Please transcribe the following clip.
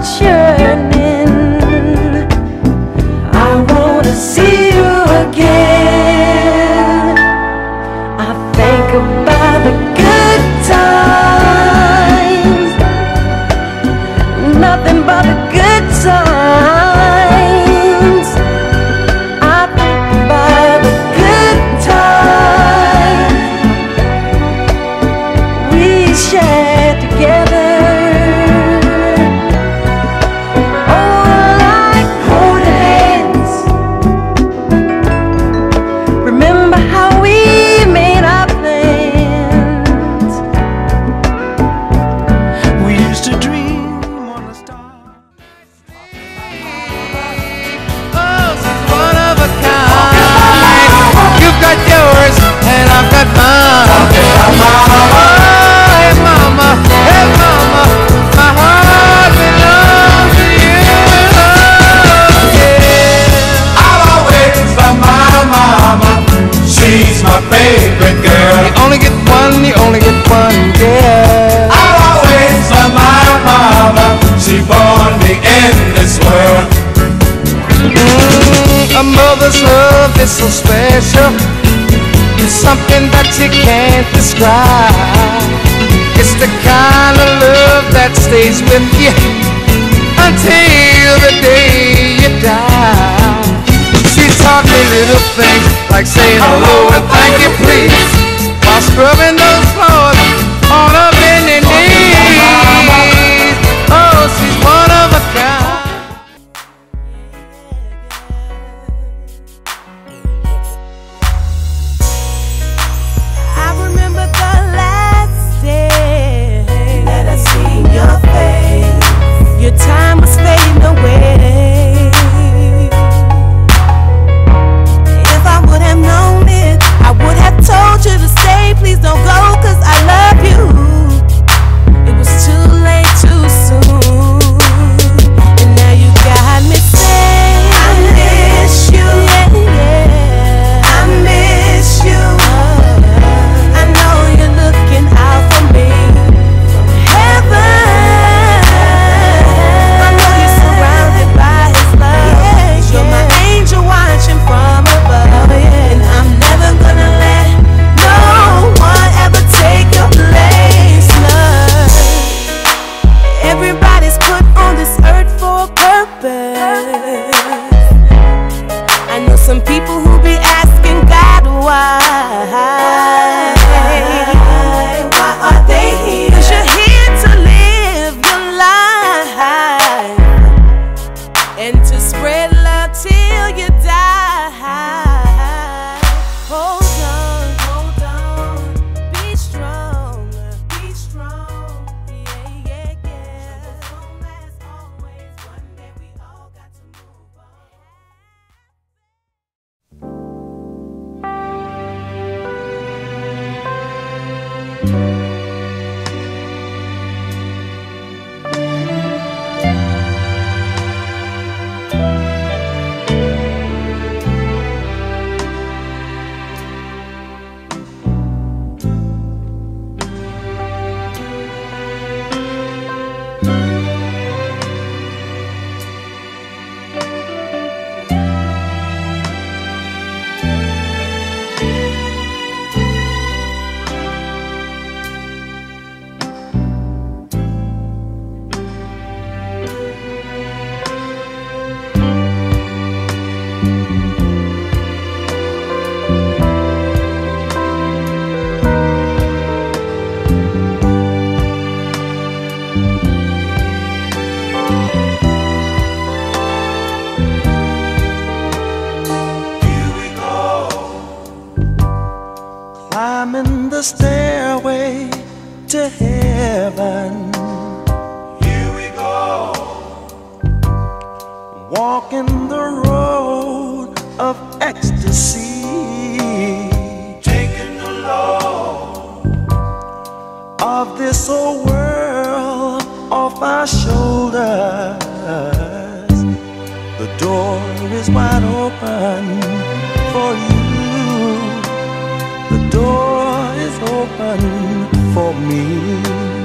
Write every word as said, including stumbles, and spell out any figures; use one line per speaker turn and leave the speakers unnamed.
heart's yearning. I wanna see you again. I think about the good times, nothing but the good times. I think about the good times we shared together.
Favorite girl. You only get one, you only get one, yeah. I'll always love my mama. She born me in this world. Mm, a mother's love is so special. It's something that you can't describe. It's the kind of love that stays with you until the day you die. She taught me little things like saying hello and thank you please, while scrubbing those floors on her bending knees. Oh, she's one of a kind.
I remember the last day that I seen your face. Your time was fading away. Told you to stay, please don't go, cause I love you. It was too late, too soon, and now you got me saying I miss you, yeah, yeah. I miss you. I know you're looking out for me from heaven. I know you're surrounded by his love, yeah, you're my angel watching from above, yeah. And I'm never gonna let everybody's put on this earth for a purpose. I know some people who be asking God why. Why are they here? 'Cause you're here to live your life and to spread love till you die. Hold on, hold on, be strong, be strong. Yeah, yeah, yeah. As always, one day we all got to move on.
Climbing the stairway to heaven.
Here we go.
Walking the road of ecstasy.
Taking the load
of this old world off our shoulders. The door is wide open for you. The door is open for me.